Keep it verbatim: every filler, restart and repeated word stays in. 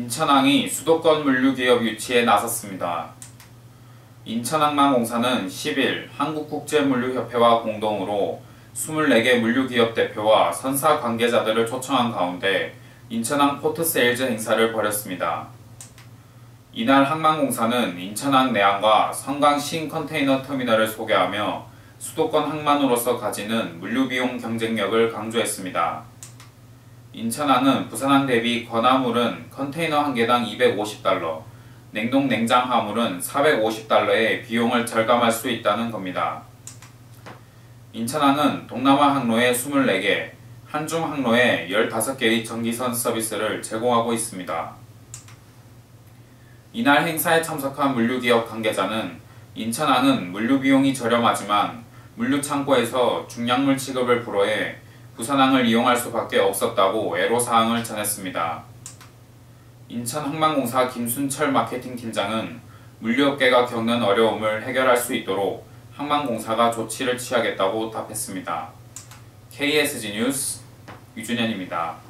인천항이 수도권 물류기업 유치에 나섰습니다. 인천항만공사는 십 일 한국국제물류협회와 공동으로 이십사 개 물류기업 대표와 선사 관계자들을 초청한 가운데 인천항 포트세일즈 행사를 벌였습니다. 이날 항만공사는 인천항 내항과 성강 신컨테이너 터미널을 소개하며 수도권 항만으로서 가지는 물류비용 경쟁력을 강조했습니다. 인천항은 부산항 대비 건화물은 컨테이너 한 개당 이백오십 달러, 냉동 냉장 화물은 사백오십 달러의 비용을 절감할 수 있다는 겁니다. 인천항은 동남아 항로에 이십사 개, 한중 항로에 십오 개의 전기선 서비스를 제공하고 있습니다. 이날 행사에 참석한 물류기업 관계자는 인천항은 물류비용이 저렴하지만 물류창고에서 중량물 취급을 불허해 부산항을 이용할 수밖에 없었다고 애로사항을 전했습니다. 인천항만공사 김순철 마케팅팀장은 물류업계가 겪는 어려움을 해결할 수 있도록 항만공사가 조치를 취하겠다고 답했습니다. 케이에스지 뉴스 유준현입니다.